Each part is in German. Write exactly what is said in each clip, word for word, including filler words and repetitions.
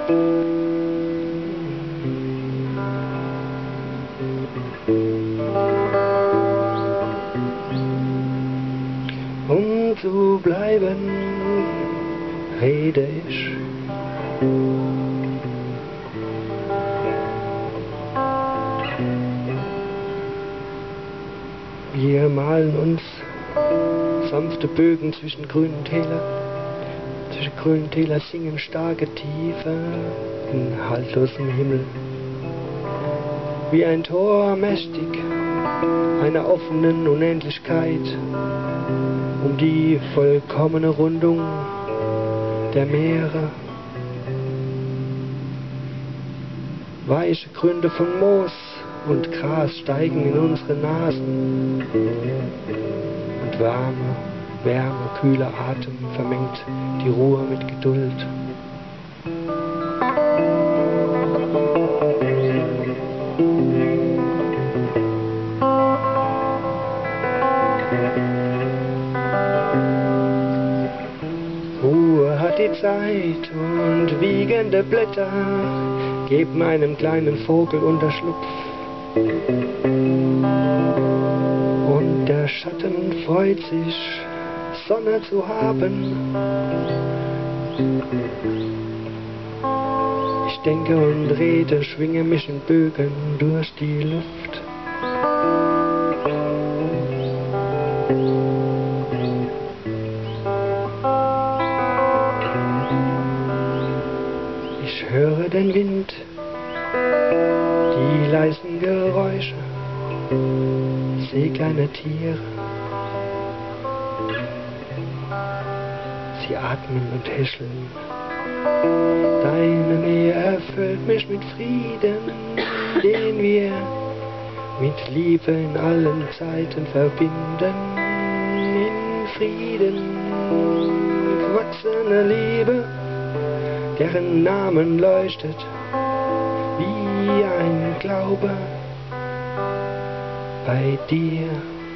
Um zu bleiben, rede ich. Wir malen uns sanfte Bögen zwischen grünen Täler. Zwischen grünen Täler singen starke Tiefe in haltlosem Himmel. Wie ein Tor mächtig einer offenen Unendlichkeit, um die vollkommene Rundung der Meere. Weiche Gründe von Moos und Gras steigen in unsere Nasen und warme, Wärme, kühler Atem vermengt die Ruhe mit Geduld. Ruhe hat die Zeit und wiegende Blätter geben einem kleinen Vogel Unterschlupf. Und der Schatten freut sich, Sonne zu haben. Ich denke und rede, schwinge mich in Bögen durch die Luft. Ich höre den Wind, die leisen Geräusche, seh kleine Tiere. Sie atmen und häscheln. Deine Nähe erfüllt mich mit Frieden, den wir mit Liebe in allen Zeiten verbinden. In Frieden, gewachsene Liebe, deren Namen leuchtet wie ein Glaube. Bei dir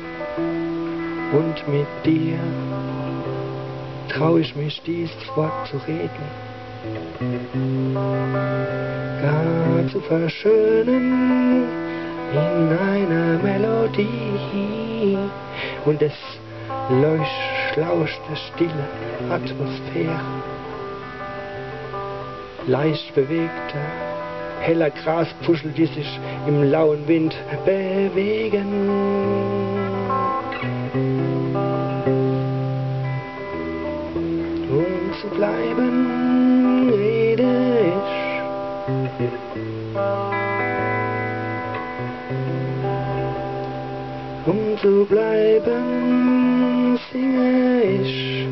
und mit dir trau ich mich, dieses Wort zu reden, gar zu verschönen in einer Melodie. Und es lauscht der stille Atmosphäre, leicht bewegter, heller Graspuschel, die sich im lauen Wind bewegen. Um zu bleiben, rede ich. Um zu bleiben, singe ich.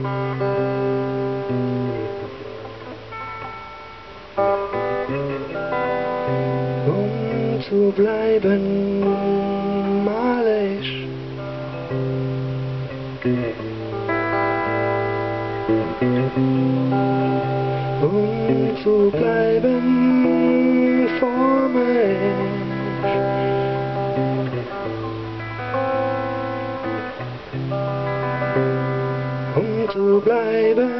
Um zu bleiben, male ich. Um zu bleiben, forme ich. Um zu bleiben,